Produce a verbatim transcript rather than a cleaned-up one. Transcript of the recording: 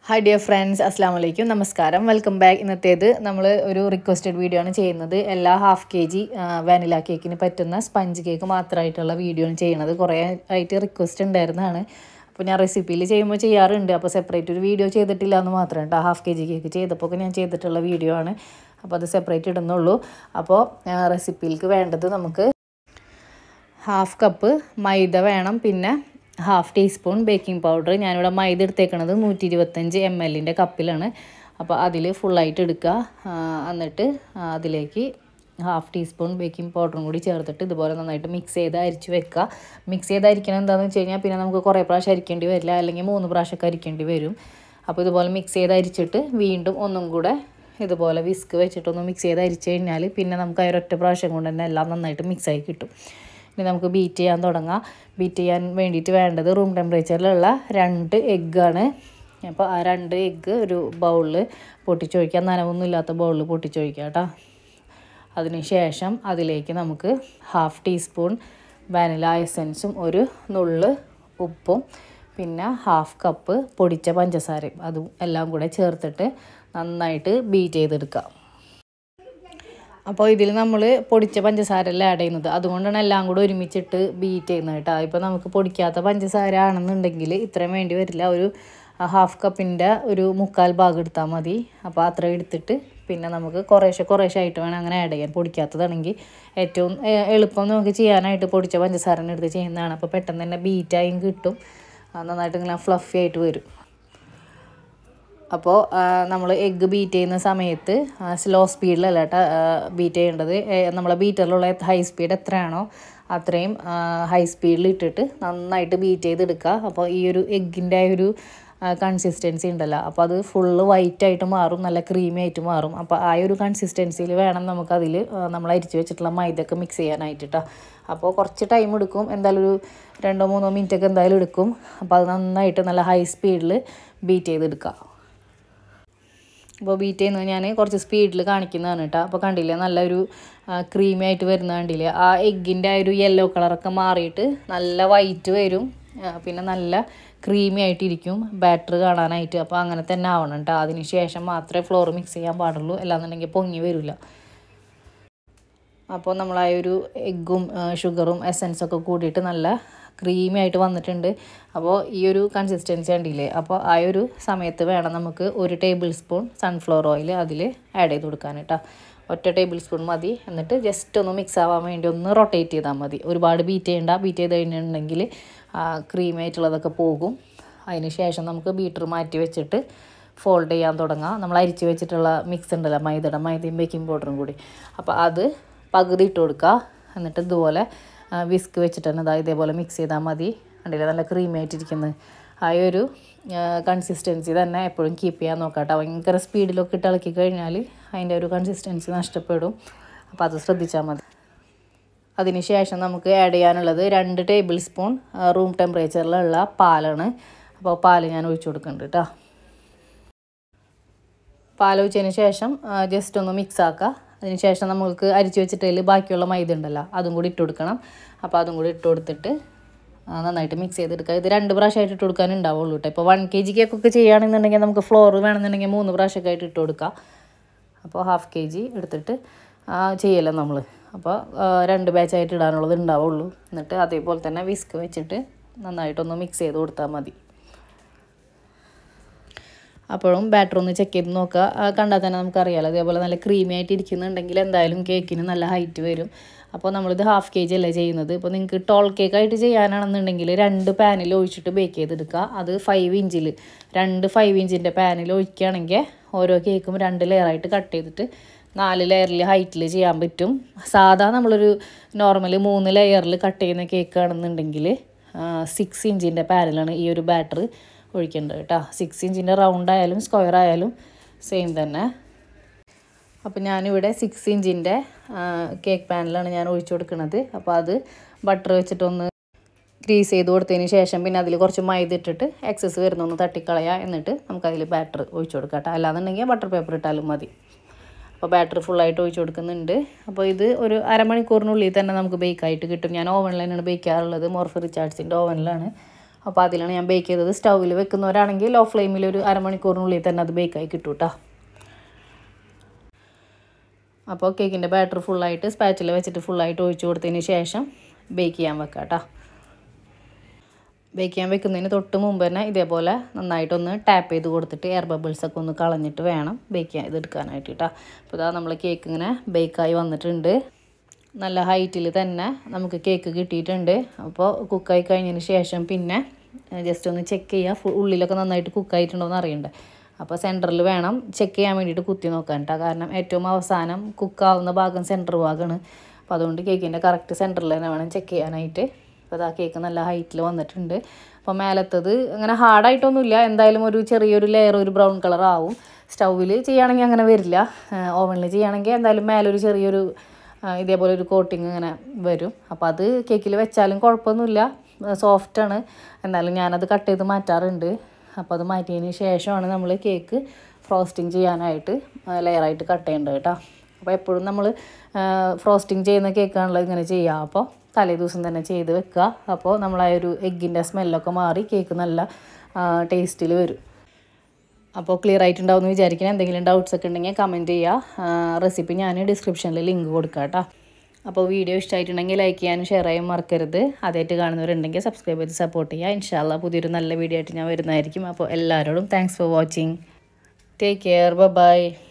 Hi dear friends, Assalamu alaikum, Namaskaram, welcome back. ഇന്നത്തേത് നമ്മൾ ഒരു requested video ആണ് ചെയ്യുന്നത്. എല്ലാ ഹാഫ് കെ ജി വാനില കേക്കിന് പറ്റുന്ന സ്പഞ്ച് കേക്ക് മാത്രമായിട്ടുള്ള വീഡിയോ ആണ് ചെയ്യുന്നത്. കുറേ ആയിട്ട് റിക്വസ്റ്റ് ഉണ്ടായിരുന്നതാണ്. അപ്പോൾ ഞാൻ റെസിപ്പിയിൽ ചെയ്യുമ്പോൾ ചെയ്യാറുണ്ട്. അപ്പോൾ സെപ്പറേറ്റ് ഒരു വീഡിയോ ചെയ്തിട്ടില്ല എന്ന് മാത്രം കേട്ടോ. ഹാഫ് കെ ജി കേക്ക് ചെയ്തപ്പോൾ ഞാൻ ചെയ്തിട്ടുള്ള വീഡിയോ ആണ്. അപ്പോൾ അത് സെപ്പറേറ്റ് ഇടുന്നുള്ളൂ. അപ്പോൾ റെസിപ്പിയിലേക്ക് വേണ്ടത് നമുക്ക് ഹാഫ് കപ്പ് മൈദ വേണം, പിന്നെ ഹാഫ് ടീസ്പൂൺ ബേക്കിംഗ് പൗഡർ. ഞാനിവിടെ മൈദ എടുത്തേക്കണത് നൂറ്റി ഇരുപത്തഞ്ച് എം എല്ലിൻ്റെ കപ്പിലാണ്. അപ്പോൾ അതിൽ ഫുള്ളായിട്ട് എടുക്കുക. എന്നിട്ട് അതിലേക്ക് ഹാഫ് ടീസ്പൂൺ ബേക്കിംഗ് പൗഡറും കൂടി ചേർത്തിട്ട് ഇതുപോലെ നന്നായിട്ട് മിക്സ് ചെയ്ത് അരിച്ച് വെക്കുക. മിക്സ് ചെയ്ത് അരിക്കണം എന്താണെന്ന് വെച്ച് കഴിഞ്ഞാൽ പിന്നെ നമുക്ക് കുറേ പ്രാവശ്യം അരിക്കേണ്ടി വരില്ല, അല്ലെങ്കിൽ മൂന്ന് പ്രാവശ്യമൊക്കെ അരിക്കേണ്ടി വരും. അപ്പോൾ ഇതുപോലെ മിക്സ് ചെയ്ത് അരിച്ചിട്ട് വീണ്ടും ഒന്നും കൂടെ ഇതുപോലെ വിസ്ക് വെച്ചിട്ടൊന്ന് മിക്സ് ചെയ്ത് അരിച്ച് കഴിഞ്ഞാൽ പിന്നെ നമുക്ക് ആ ഒരൊറ്റ പ്രാവശ്യം കൊണ്ട് തന്നെ എല്ലാം നന്നായിട്ട് മിക്സായി കിട്ടും. ഇനി നമുക്ക് ബീറ്റ് ചെയ്യാൻ തുടങ്ങാം. ബീറ്റ് ചെയ്യാൻ വേണ്ടിയിട്ട് വേണ്ടത് റൂം ടെമ്പറേച്ചറിലുള്ള രണ്ട് എഗ്ഗാണ്. അപ്പോൾ ആ രണ്ട് എഗ്ഗ് ഒരു ബൗളിൽ പൊട്ടിച്ചൊഴിക്കുക, നനവൊന്നും ഇല്ലാത്ത ബൗളിൽ പൊട്ടിച്ചൊഴിക്കുക കേട്ടോ. അതിന് ശേഷം അതിലേക്ക് നമുക്ക് ഹാഫ് ടീസ്പൂൺ വാനില എസൻസും ഒരു നുള്ള് ഉപ്പും പിന്നെ ഹാഫ് കപ്പ് പൊടിച്ച പഞ്ചസാരയും അതും എല്ലാം കൂടെ ചേർത്തിട്ട് നന്നായിട്ട് ബീറ്റ് ചെയ്തെടുക്കുക. അപ്പോൾ ഇതിൽ നമ്മൾ പൊടിച്ച പഞ്ചസാരല്ല ആഡ് ചെയ്യുന്നത്, അതുകൊണ്ടാണ് എല്ലാം കൂടെ ഒരുമിച്ചിട്ട് ബീറ്റ് ചെയ്യുന്നത് കേട്ടോ. ഇപ്പോൾ നമുക്ക് പൊടിക്കാത്ത പഞ്ചസാര ആണെന്നുണ്ടെങ്കിൽ ഇത്രയും വേണ്ടി വരില്ല, ഒരു ഹാഫ് കപ്പിൻ്റെ ഒരു മുക്കാൽ ഭാഗം എടുത്താൽ മതി. അപ്പോൾ അത്ര എടുത്തിട്ട് പിന്നെ നമുക്ക് കുറേശ്ശെ കുറേശ്ശെ ആയിട്ട് വേണം അങ്ങനെ ആഡ് ചെയ്യാൻ. പൊടിക്കാത്തതാണെങ്കിൽ ഏറ്റവും എളുപ്പം നമുക്ക് ചെയ്യാനായിട്ട് പൊടിച്ച പഞ്ചസാരനെ എടുത്ത് ചെയ്യുന്നതാണ്. അപ്പോൾ പെട്ടെന്ന് തന്നെ ബീറ്റായും കിട്ടും, നന്നായിട്ട് ഇങ്ങനെ ഫ്ലഫി ആയിട്ട് വരും. അപ്പോൾ നമ്മൾ എഗ്ഗ് ബീറ്റ് ചെയ്യുന്ന സമയത്ത് സ്ലോ സ്പീഡിലല്ല കേട്ടോ ബീറ്റ് ചെയ്യേണ്ടത്. നമ്മളെ ബീറ്ററിലുള്ള ഹൈ സ്പീഡ് എത്രയാണോ അത്രയും ഹൈ സ്പീഡിൽ ഇട്ടിട്ട് നന്നായിട്ട് ബീറ്റ് ചെയ്തെടുക്കുക. അപ്പോൾ ഈ ഒരു എഗ്ഗിൻ്റെ ഒരു കൺസിസ്റ്റൻസി ഉണ്ടല്ലോ, അപ്പോൾ അത് ഫുള്ള് വൈറ്റായിട്ട് മാറും, നല്ല ക്രീമി ആയിട്ട് മാറും. അപ്പോൾ ആ ഒരു കൺസിസ്റ്റൻസിയിൽ വേണം നമുക്കതിൽ നമ്മൾ അരിച്ച് വെച്ചിട്ടുള്ള മൈദയൊക്കെ മിക്സ് ചെയ്യാനായിട്ട് കേട്ടോ. അപ്പോൾ കുറച്ച് ടൈം എടുക്കും, എന്തായാലും ഒരു രണ്ടോ മൂന്നോ മിനിറ്റൊക്കെ എന്തായാലും എടുക്കും. അപ്പോൾ അത് നന്നായിട്ട് നല്ല ഹൈ സ്പീഡിൽ ബീറ്റ് ചെയ്തെടുക്കുക. അപ്പോൾ ബീറ്റ് ചെയ്യുന്നത് ഞാൻ കുറച്ച് സ്പീഡിൽ കാണിക്കുന്നതാണ് കേട്ടോ. അപ്പോൾ കണ്ടില്ലേ നല്ലൊരു ക്രീമി ആയിട്ട് വരുന്ന കണ്ടില്ലേ, ആ എഗ്ഗിൻ്റെ ആ ഒരു യെല്ലോ കളറൊക്കെ മാറിയിട്ട് നല്ല വൈറ്റ് വരും, പിന്നെ നല്ല ക്രീമി ആയിട്ടിരിക്കും ബാറ്റർ കാണാനായിട്ട്. അപ്പോൾ അങ്ങനെ തന്നെ ആവണം കേട്ടോ. അതിന് ശേഷം മാത്രമേ ഫ്ലോർ മിക്സ് ചെയ്യാൻ പാടുള്ളൂ, അല്ലാന്നുണ്ടെങ്കിൽ പൊങ്ങി വരില്ല. അപ്പോൾ നമ്മൾ ആ ഒരു എഗ്ഗും ഷുഗറും എസൻസൊക്കെ കൂടിയിട്ട് നല്ല ക്രീമി ആയിട്ട് വന്നിട്ടുണ്ട്. അപ്പോൾ ഈ ഒരു കൺസിസ്റ്റൻസി കണ്ടില്ലേ, അപ്പോൾ ആ ഒരു സമയത്ത് വേണം നമുക്ക് ഒരു ടേബിൾ സ്പൂൺ സൺഫ്ലവർ ഓയിൽ അതിൽ ആഡ് ചെയ്ത് കൊടുക്കാൻ കേട്ടോ. ഒറ്റ ടേബിൾ സ്പൂൺ മതി. എന്നിട്ട് ജസ്റ്റ് ഒന്ന് മിക്സ് ആവാൻ വേണ്ടി ഒന്ന് റൊട്ടേറ്റ് ചെയ്താൽ മതി. ഒരുപാട് ബീറ്റ് ചെയ്യണ്ട. ബീറ്റ് ചെയ്ത് കഴിഞ്ഞിട്ടുണ്ടെങ്കിൽ ക്രീമി ആയിട്ടുള്ളതൊക്കെ പോകും. അതിന് ശേഷം നമുക്ക് ബീറ്റർ മാറ്റി വെച്ചിട്ട് ഫോൾഡ് ചെയ്യാൻ തുടങ്ങാം. നമ്മൾ അരിച്ച് വെച്ചിട്ടുള്ള മിക്സ് ഉണ്ടല്ലോ, മൈദയുടെ മൈദയും ബേക്കിംഗ് പൗഡറും കൂടി, അപ്പോൾ അത് പകുതി ഇട്ട് കൊടുക്കുക. എന്നിട്ട് ഇതുപോലെ വിസ്ക് വെച്ചിട്ട് തന്നെ ഇതാ ഇതേപോലെ മിക്സ് ചെയ്താൽ മതി. കണ്ടില്ലേ നല്ല ക്രീമി ആയിട്ടിരിക്കുന്നത്. ആ ഒരു കൺസിസ്റ്റൻസി തന്നെ എപ്പോഴും കീപ്പ് ചെയ്യാൻ നോക്കാം. ഭയങ്കര സ്പീഡിലൊക്കെ ഇട്ട് ഇളക്കി കഴിഞ്ഞാൽ അതിൻ്റെ ഒരു കൺസിസ്റ്റൻസി നഷ്ടപ്പെടും. അപ്പോൾ അത് ശ്രദ്ധിച്ചാൽ മതി. അതിന് ശേഷം നമുക്ക് ആഡ് ചെയ്യാനുള്ളത് രണ്ട് ടേബിൾ സ്പൂൺ റൂം ടെമ്പറേച്ചറിലുള്ള പാലാണ്. അപ്പോൾ പാൽ ഞാൻ ഒഴിച്ചു കൊടുക്കുന്നുണ്ട് കേട്ടോ. പാൽ ഒഴിച്ചതിന് ശേഷം ജസ്റ്റ് ഒന്ന് മിക്സ് ആക്കുക. അതിന് ശേഷം നമുക്ക് അരിച്ച് വെച്ചിട്ടതിൽ ബാക്കിയുള്ള മൈദ ഉണ്ടല്ലോ അതും കൂടി ഇട്ട് കൊടുക്കണം. അപ്പോൾ അതും കൂടി ഇട്ട് കൊടുത്തിട്ട് നന്നായിട്ട് മിക്സ് ചെയ്തെടുക്കുക. ഇത് രണ്ട് പ്രാവശ്യമായിട്ട് ഇട്ട് കൊടുക്കാനുണ്ടാവുള്ളൂ കേട്ടോ. ഇപ്പോൾ വൺ കെ ജി കേക്കൊക്കെ ചെയ്യുകയാണെന്നുണ്ടെങ്കിൽ നമുക്ക് ഫ്ലോർ വേണമെന്നുണ്ടെങ്കിൽ മൂന്ന് പ്രാവശ്യമൊക്കെ ആയിട്ട് ഇട്ട് കൊടുക്കുക. അപ്പോൾ ഹാഫ് കെ ജി എടുത്തിട്ട് ചെയ്യല്ലോ നമ്മൾ. അപ്പോൾ രണ്ട് ബാച്ചായിട്ട് ഇടാനുള്ളത് ഉണ്ടാവുള്ളൂ. എന്നിട്ട് അതേപോലെ തന്നെ വിസ്ക് വെച്ചിട്ട് നന്നായിട്ടൊന്ന് മിക്സ് ചെയ്ത് കൊടുത്താൽ മതി. അപ്പോഴും ബാറ്റർ ഒന്ന് ചെക്ക് ചെയ്ത് നോക്കുക. കണ്ടാൽ തന്നെ നമുക്കറിയാമല്ലോ, അതേപോലെ നല്ല ക്രീമി ആയിട്ട് ഇരിക്കുന്നുണ്ടെങ്കിൽ എന്തായാലും കേക്കിന് നല്ല ഹൈറ്റ് വരും. അപ്പോൾ നമ്മളിത് ഹാഫ് കെ ജി അല്ലേ ചെയ്യുന്നത്. ഇപ്പോൾ നിങ്ങൾക്ക് ടോൾ കേക്കായിട്ട് ചെയ്യാനാണെന്നുണ്ടെങ്കിൽ രണ്ട് പാനിൽ ഒഴിച്ചിട്ട് ബേക്ക് ചെയ്തെടുക്കുക. അത് ഫൈവ് ഇഞ്ചിൽ രണ്ട് ഫൈവ് ഇഞ്ചിൻ്റെ പാനിൽ ഒഴിക്കുകയാണെങ്കിൽ ഓരോ കേക്കും രണ്ട് ലെയറായിട്ട് കട്ട് ചെയ്തിട്ട് നാല് ലെയറിൽ ഹൈറ്റിൽ ചെയ്യാൻ പറ്റും. സാധാ നമ്മളൊരു നോർമൽ മൂന്ന് ലെയറിൽ കട്ട് ചെയ്യുന്ന കേക്കാണെന്നുണ്ടെങ്കിൽ സിക്സ് ഇഞ്ചിൻ്റെ പാനിലാണ് ഈ ഒരു ബാറ്റർ ഒഴിക്കേണ്ടത് കേട്ടോ. സിക്സ് ഇഞ്ചിൻ്റെ റൗണ്ട് ആയാലും സ്ക്വയർ ആയാലും സെയിം തന്നെ. അപ്പോൾ ഞാനിവിടെ സിക്സ് ഇഞ്ചിൻ്റെ കേക്ക് പാനിലാണ് ഞാൻ ഒഴിച്ചു കൊടുക്കുന്നത്. അപ്പോൾ അത് ബട്ടർ വെച്ചിട്ടൊന്ന് ഗ്രീസ് ചെയ്ത് കൊടുത്തതിന് ശേഷം പിന്നെ അതിൽ കുറച്ച് മൈദ ഇട്ടിട്ട് എക്സസ് വരുന്നൊന്ന് തട്ടിക്കളയുക. എന്നിട്ട് നമുക്കതിൽ ബാറ്റർ ഒഴിച്ചു കൊടുക്കാം കേട്ടോ. അല്ലാന്നുണ്ടെങ്കിൽ ബട്ടർ പേപ്പർ ഇട്ടാലും മതി. അപ്പോൾ ബാറ്റർ ഫുള്ളായിട്ട് ഒഴിച്ചു കൊടുക്കുന്നുണ്ട്. അപ്പോൾ ഇത് ഒരു അരമണിക്കൂറിനുള്ളിൽ തന്നെ നമുക്ക് ബേക്കായിട്ട് കിട്ടും. ഞാൻ ഓവനിൽ തന്നെയാണ് ബേക്ക് ചെയ്യാറുള്ളത്, മോർഫ് റിച്ചാർഡ്സിൻ്റെ ഓവനിലാണ്. അപ്പോൾ അതിലാണ് ഞാൻ ബേക്ക് ചെയ്തത്. സ്റ്റൗവിൽ വെക്കുന്നവരാണെങ്കിൽ ലോ ഫ്ലെയിമിൽ ഒരു അരമണിക്കൂറിനുള്ളിൽ തന്നെ അത് ബേക്കായി കിട്ടും കേട്ടോ. അപ്പോൾ കേക്കിൻ്റെ ബാറ്റർ ഫുള്ളായിട്ട് സ്പാച്ചിൽ വെച്ചിട്ട് ഫുള്ളായിട്ട് ഒഴിച്ചു കൊടുത്തതിന് ശേഷം ബേക്ക് ചെയ്യാൻ വെക്കാം കേട്ടോ. ബേക്ക് ചെയ്യാൻ വെക്കുന്നതിന് തൊട്ട് മുമ്പ് തന്നെ ഇതേപോലെ നന്നായിട്ടൊന്ന് ടാപ്പ് ചെയ്ത് കൊടുത്തിട്ട് എയർ ബബിൾസൊക്കെ ഒന്ന് കളഞ്ഞിട്ട് വേണം ബേക്ക് ചെയ്യാൻ ഇതെടുക്കാനായിട്ട് കേട്ടോ. അപ്പോൾ ഇതാ നമ്മൾ കേക്ക് ഇങ്ങനെ ബേക്കായി വന്നിട്ടുണ്ട്. നല്ല ഹൈറ്റിൽ തന്നെ നമുക്ക് കേക്ക് കിട്ടിയിട്ടുണ്ട്. അപ്പോൾ കുക്കായി കഴിഞ്ഞതിന് ശേഷം പിന്നെ ജസ്റ്റ് ഒന്ന് ചെക്ക് ചെയ്യുക, ഉള്ളിലൊക്കെ നന്നായിട്ട് കുക്കായിട്ടുണ്ടോ എന്ന് അറിയണ്ടേ. അപ്പോൾ സെൻറ്ററിൽ വേണം ചെക്ക് ചെയ്യാൻ വേണ്ടിയിട്ട് കുത്തി നോക്കാൻ കേട്ടോ. കാരണം ഏറ്റവും അവസാനം കുക്കാവുന്ന ഭാഗം സെൻറ്റർ ഭാഗമാണ്. അപ്പോൾ അതുകൊണ്ട് കേക്കിൻ്റെ കറക്റ്റ് സെൻറ്ററിൽ തന്നെ വേണം ചെക്ക് ചെയ്യാനായിട്ട്. അപ്പോൾ അതാ കേക്ക് നല്ല ഹൈറ്റിൽ വന്നിട്ടുണ്ട്. അപ്പോൾ മേലത്തത് അങ്ങനെ ഹാർഡായിട്ടൊന്നുമില്ല, എന്തായാലും ഒരു ചെറിയൊരു ലെയർ ഒരു ബ്രൗൺ കളർ ആവും. സ്റ്റൗവിൽ ചെയ്യുകയാണെങ്കിൽ അങ്ങനെ വരില്ല, ഓവനിൽ ചെയ്യുകയാണെങ്കിൽ എന്തായാലും മേലൊരു ചെറിയൊരു ഇതേപോലെ ഒരു കോട്ടിങ് ഇങ്ങനെ വരും. അപ്പോൾ അത് കേക്കിൽ വെച്ചാലും കുഴപ്പമൊന്നുമില്ല, സോഫ്റ്റാണ്. എന്നാലും ഞാനത് കട്ട് ചെയ്ത് മാറ്റാറുണ്ട്. അപ്പോൾ അത് മാറ്റിയതിന് ശേഷമാണ് നമ്മൾ കേക്ക് ഫ്രോസ്റ്റിംഗ് ചെയ്യാനായിട്ട് ലെയറായിട്ട് കട്ട് ചെയ്യേണ്ടത് കേട്ടോ. അപ്പോൾ എപ്പോഴും നമ്മൾ ഫ്രോസ്റ്റിംഗ് ചെയ്യുന്ന കേക്കാണല്ലോ ഇങ്ങനെ ചെയ്യുക. അപ്പോൾ തലേ ദിവസം തന്നെ ചെയ്ത് വെക്കുക. അപ്പോൾ നമ്മളാ ഒരു എഗ്ഗിൻ്റെ സ്മെല്ലൊക്കെ മാറി കേക്ക് നല്ല ടേസ്റ്റിൽ വരും. അപ്പോൾ ക്ലിയർ ആയിട്ടുണ്ടാവുമെന്ന് വിചാരിക്കണം. എന്തെങ്കിലും ഡൗട്ട്സ് ഒക്കെ ഉണ്ടെങ്കിൽ കമൻറ്റ് ചെയ്യുക. റെസിപ്പി ഞാൻ ഡിസ്ക്രിപ്ഷനിൽ ലിങ്ക് കൊടുക്കാം കേട്ടോ. അപ്പോൾ വീഡിയോ ഇഷ്ടമായിട്ടുണ്ടെങ്കിൽ ലൈക്ക് ചെയ്യാനും ഷെയർ ചെയ്യാനും മറക്കരുത്. ആദ്യമായിട്ട് കാണുന്നവരുണ്ടെങ്കിൽ സബ്സ്ക്രൈബ് ചെയ്ത് സപ്പോർട്ട് ചെയ്യുക. ഇൻഷാ അല്ലാ പുതിയൊരു നല്ല വീഡിയോ ആയിട്ട് ഞാൻ വരുന്നതായിരിക്കും. അപ്പോൾ എല്ലാവരോടും thanks for watching. Take care. By.